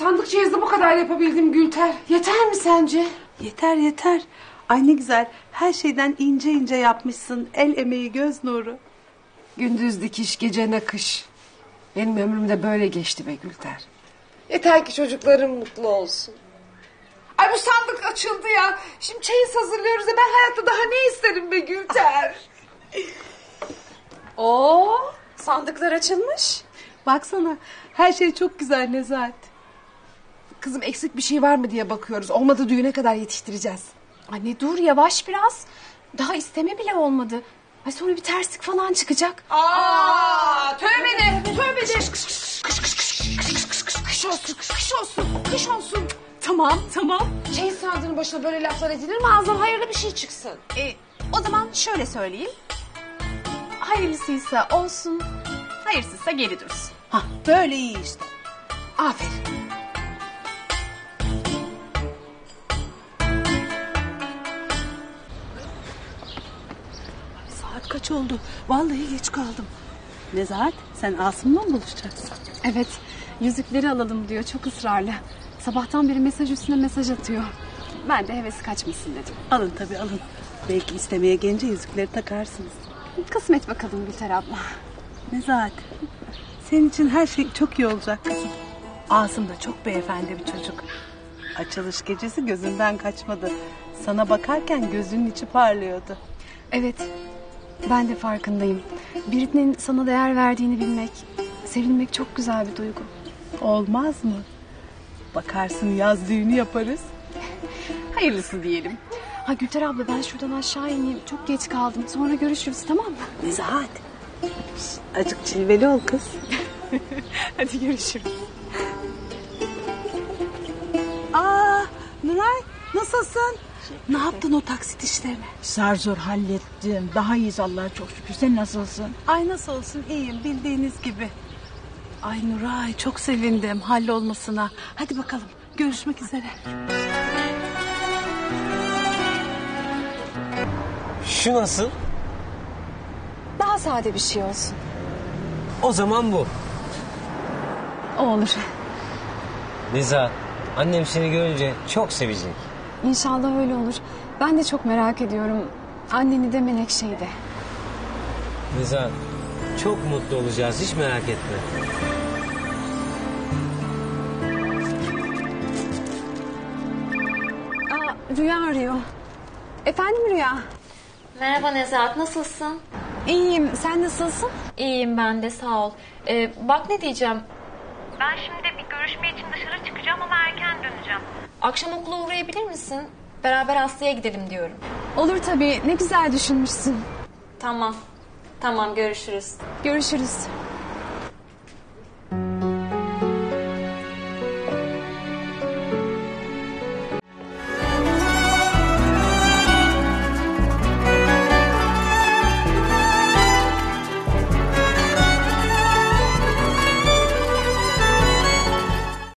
sandık cihazı bu kadar yapabildim Gülter. Yeter mi sence? Yeter yeter. Ay ne güzel. Her şeyden ince ince yapmışsın. El emeği, göz nuru. Gündüz dikiş, gece nakış. Benim ömrüm de böyle geçti be Gülter. Yeter ki çocuklarım mutlu olsun. Ay bu sandık açıldı ya. Şimdi çeyiz hazırlıyoruz ya, ben hayatta daha ne isterim be Gülter? Oo, sandıklar açılmış. Baksana her şey çok güzel Nezahat. Kızım eksik bir şey var mı diye bakıyoruz. Olmadı düğüne kadar yetiştireceğiz. Anne dur yavaş biraz. Daha isteme bile olmadı. Ay sonra bir terslik falan çıkacak. Tövbe de, tövbe de. Kış olsun, kış olsun, kış olsun. Tamam. Çeyiz sandığının başına böyle laflar edilir mi? Ağzından hayırlı bir şey çıksın. O zaman şöyle söyleyeyim. Hayırlısıysa olsun, hayırsızsa geri dursun. Hah, böyle iyi işte. Aferin. Saat kaç oldu? Vallahi geç kaldım. Nezahat, sen Asım'la mı buluşacaksın? Evet, yüzükleri alalım diyor, çok ısrarlı. Sabahtan beri mesaj üstüne mesaj atıyor. Ben de hevesi kaçmasın dedim. Alın tabii alın. Belki istemeye gelince yüzükleri takarsınız. Kısmet bakalım Gülter abla. Nezahat, senin için her şey çok iyi olacak kızım. Asım da çok beyefendi bir çocuk. Açılış gecesi gözünden kaçmadı. Sana bakarken gözünün içi parlıyordu. Evet, ben de farkındayım. Birinin sana değer verdiğini bilmek, sevilmek çok güzel bir duygu. Olmaz mı? Bakarsın yaz düğünü yaparız. Hayırlısı diyelim. Ha Gülter abla ben şuradan aşağı ineyim. Çok geç kaldım. Sonra görüşürüz tamam mı? Nezahat. Acık cilveli ol kız. Hadi görüşürüz. Nuray nasılsın? Ne yaptın o taksit işlerini? Zar zor hallettim. Daha iyiyiz Allah'a çok şükür. Sen nasılsın? Ay nasıl olsun iyiyim bildiğiniz gibi. Ay Nuray çok sevindim hallolmasına. Hadi bakalım görüşmek üzere. Şu nasıl? Daha sade bir şey olsun. O zaman bu. O olur. Liza, annem seni görünce çok sevecek. İnşallah öyle olur. Ben de çok merak ediyorum. Anneni de Menekşe'yi de. Liza, çok mutlu olacağız, hiç merak etme. Rüya arıyor. Efendim Rüya? Merhaba Nezahat, nasılsın? İyiyim. Sen nasılsın? İyiyim ben de, sağ ol. Bak ne diyeceğim. Ben şimdi bir görüşme için dışarı çıkacağım ama erken döneceğim. Akşam okula uğrayabilir misin? Beraber Aslı'ya gidelim diyorum. Olur tabii. Ne güzel düşünmüşsün. Tamam görüşürüz. Görüşürüz.